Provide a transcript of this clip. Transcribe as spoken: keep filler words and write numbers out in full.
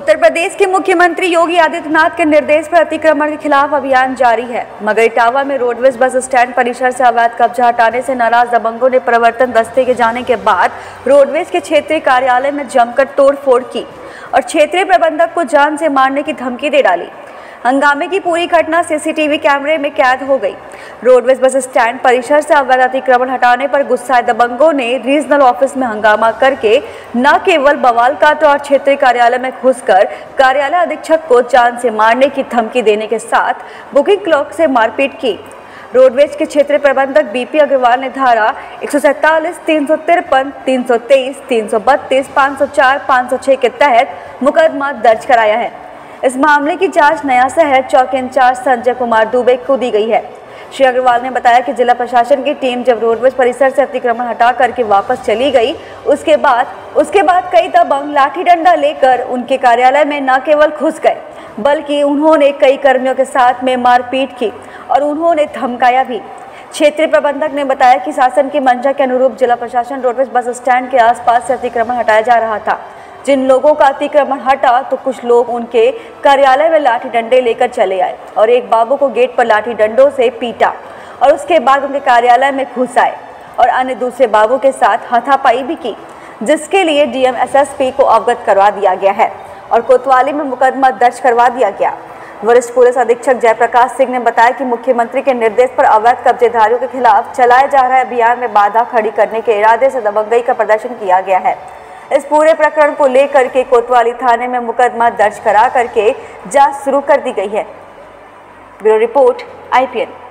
उत्तर प्रदेश के मुख्यमंत्री योगी आदित्यनाथ के निर्देश पर अतिक्रमण के खिलाफ अभियान जारी है। मगर इटावा में रोडवेज बस स्टैंड परिसर से अवैध कब्जा हटाने से नाराज दबंगों ने प्रवर्तन दस्ते के जाने के बाद रोडवेज के क्षेत्रीय कार्यालय में जमकर तोड़फोड़ की और क्षेत्रीय प्रबंधक को जान से मारने की धमकी दे डाली। हंगामे की पूरी घटना सीसीटीवी कैमरे में कैद हो गई। रोडवेज बस स्टैंड परिसर से अवैध अतिक्रमण हटाने पर गुस्साए दबंगों ने रीजनल ऑफिस में हंगामा करके न केवल बवाल काटा और क्षेत्रीय कार्यालय में घुसकर कार्यालय अधीक्षक को जान से मारने की धमकी देने के साथ बुकिंग क्लर्क से मारपीट की। रोडवेज के क्षेत्रीय प्रबंधक बीपी अग्रवाल ने धारा एक सौ सैंतालीस, तीन सौ तिरपन, तीन सौ तेईस, तीन सौ बत्तीस, पाँच सौ चार, पाँच सौ छह के तहत मुकदमा दर्ज कराया है। इस मामले की जांच नया शहर चौकी इंचार्ज संजय कुमार दुबे को दी गई है। श्री अग्रवाल ने बताया कि जिला प्रशासन की टीम जब रोडवेज परिसर से अतिक्रमण हटा करके वापस चली गई, उसके बाद उसके बाद कई दबंग लाठी डंडा लेकर उनके कार्यालय में न केवल घुस गए बल्कि उन्होंने कई कर्मियों के साथ में मारपीट की और उन्होंने धमकाया भी। क्षेत्रीय प्रबंधक ने बताया कि शासन की मंशा के अनुरूप जिला प्रशासन रोडवेज बस स्टैंड के आसपास से अतिक्रमण हटाया जा रहा था। जिन लोगों का अतिक्रमण हटा तो कुछ लोग उनके कार्यालय में लाठी डंडे लेकर चले आए और एक बाबू को गेट पर लाठी डंडों से पीटा और उसके बाद उनके कार्यालय में घुस आए और अन्य दूसरे बाबू के साथ हाथापाई भी की, जिसके लिए डीएम एसएसपी को अवगत करवा दिया गया है और कोतवाली में मुकदमा दर्ज करवा दिया गया। वरिष्ठ पुलिस अधीक्षक जयप्रकाश सिंह ने बताया कि मुख्यमंत्री के निर्देश पर अवैध कब्जेदारियों के खिलाफ चलाए जा रहे अभियान में बाधा खड़ी करने के इरादे से दबंगई का प्रदर्शन किया गया है। इस पूरे प्रकरण को लेकर के कोतवाली थाने में मुकदमा दर्ज करा करके जांच शुरू कर दी गई है। Bureau report I P N.